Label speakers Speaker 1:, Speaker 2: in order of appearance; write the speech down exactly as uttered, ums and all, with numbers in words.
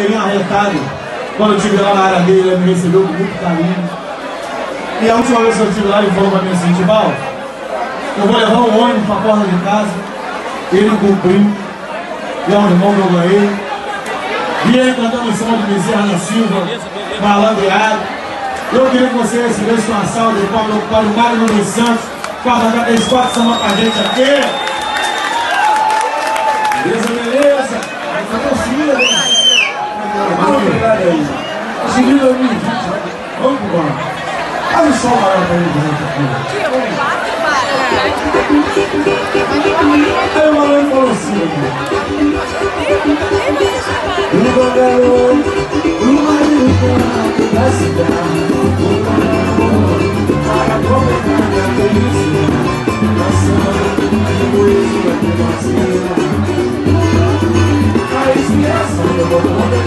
Speaker 1: cheirinho arretado. Quando eu estive lá na área dele, ele me recebeu com muito carinho. E a última vez que eu estive lá, ele falou pra mim assim: Tibal, eu vou levar um ônibus pra porta de casa. Ele não cumpriu. E é um irmão que eu ganhei. E ele cantando o som de Bezerra da Silva, malandreado. Eu queria que você recebesse uma salva de palmas para o Mário dos Santos, para mandar três, quatro samba pra gente aqui. Beleza, beleza? Vamos, obrigado aí. Seguindo dois mil e vinte, vamos pro banco. Faz o som maior pra gente aqui. Aí o malandro falou assim: o bangalô, o marido da cidade, o bangalô, para aproveitar minha felicidade, passando de poesia aqui na cena. A esqueça, eu vou contar.